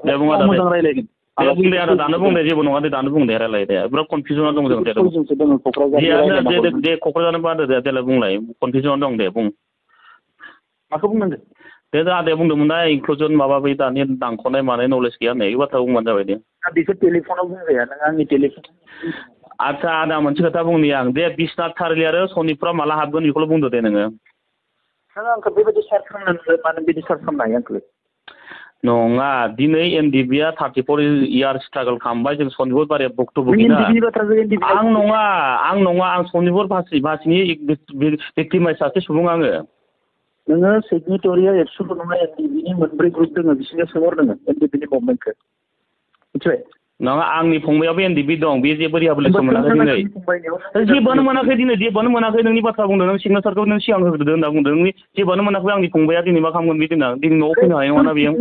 दे बुं आदा मोजां रायलायगोन दे बुं दे आदा दानो बुं दे जेबो नङा दे दानो बुं दे रायलाय दे बिराद कनफिउजनाव दं जों दे दे क'क्राझार बादो दे देलाय बुंलाय कनफिउजनाव दं दे बुं माखौ बुंनांगौ दे आदाया बुंदोंमोन ना इनक्लुजन माबा बै दानि दानख'नाय मानाय नलेज गैया होननाय बाथ्रा बुंबानो जाबाय दे बेखौ टेलिफनाव बुंजाया नों आंनि टेलिफन आदसा आदा मोनसे खोथा बुंनि आं दे बिस्नाथ सारिलि आरो सनितपुरा माला हाबगोन बेखौल' बुंदो दे नोङो नों आंखौ बेबायदि सार्च खालामनो मानो बिदि सार्च खालामनो हायो आंखौ नङा दिनै एनडिबिआ 34 इयार्स स्ट्रागल खालामबाय जों सनितपुर बारिया भुक्तभोगि आं नङा आं सनितपुर भाषिनि भिक्टिमाइज सासे सुबुं आङो नोङो सिगनेटरिया एबसुल नङा एनडिबिनि मोनब्रै ग्रुप दङ बिसोरनियाव सोंहर नोङो एनडिबिनि गभर्नमेन्टखौ मिथिबाय नङा आंनि फंबायाबो एनडिबि दं बे जेबो रिहाबिलिटेसन मोनाखै दिनै जेबोआनो मोनाखै नोंनि बाथ्रा बुंदों नों सिगनेसारखौ नों सिगां होग्रोदो होनना बुंदों नोंनि जेबोआनो मोनाखै आंनि फंबाया दिनै मा खालामगोन बे दिनै न'आव फैनो हानाय नङाना बेयो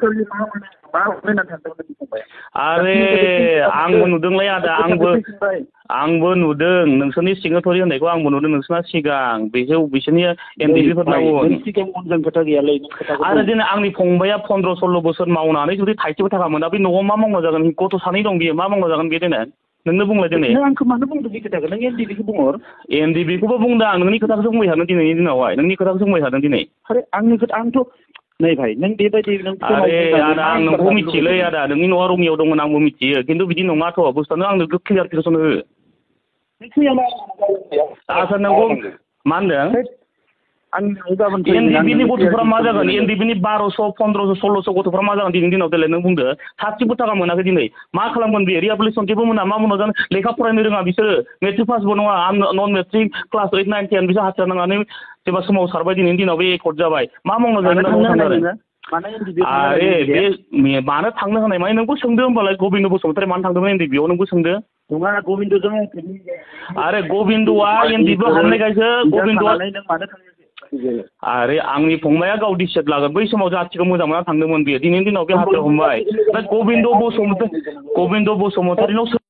आरे आंबो नुदोंलै आदा आंबो नुदों नोंसोरनि सिगनेटरि होननायखौ आंबो नुदों नोंसोरना सिगां बिसोरनि एनडिबिफोरनाव खोथा गैयालै आरो दिनै आंनि फंबाया 15-16 बोसोर मावनानै जुदि थाइसेबो थाखा मोना बे न'आव मा मावना जागोन गथ' सानै दं बियो मा मावना जागोन बे दिनै नोंनो बुंलाय दिनै आंखौ मानो बुंदों बे खोथाखौ नों एनडिबिखौ बुंहर एनडिबिखौबो बुंदों आं नोंनि खोथाखौसो बुंबाय थादों दिनैनि दिनावहाय नोंनि खोथाखौसो बुंबाय थादों दिनै आरे आंनि खोथा आंथ' नै भाइ नों बेबायदि आरे आदा आं नोंखौ मिथियोलै आदा नोंनि न'आ रङियाव दंमोन आंबो मिथियो खिन्थु बिदि नङाथ' बुस्थुआनो आंनो क्लियारफिकेसन हो आदसा नोंखौ मा होनदों एनडिबिनि गथ'फ्रा मा जागोन एनडिबिनि 1200 1500 1600 गथ'फ्रा मा जागोन दिनैनि दिनाव देलाय नों बुंदो सासेबो थाखा मोनाखै दिनै मा खालामगोन बे रिहाबिलिटेसन जेबो मोना मा मोना जानो लेखा फरायनो रोङा बिसोरो मेट्रिक पासबो नङा नन मेट्रिक क्लास 8 9 10 बिसोर हाजिरा नांनानै जेनेबा सोमावसारबाय दिनैनि दिनाव बे एकर्ड जाबाय मा मावना जागोन आरे बे मानो थांनो होनाय माने नोंबो सोंदो होमबालाय गबिन्द बसुमतारी मानो थांदोंमोन एनडिबिआव नोंबो सोंदो नङा गबिन्दजों आरे गबिन्दआ एनडिबिआव हाबनायखायसो गबिन्दआ आरे आंनि फंबाया गाव डिसिसन लागोन बै समाव जाथिखौ मोजां मोना थांदोंमोन बियो दिनैनि दिनाव बे हाजिरा हमबाय गबिन्द बसुमतारीनाव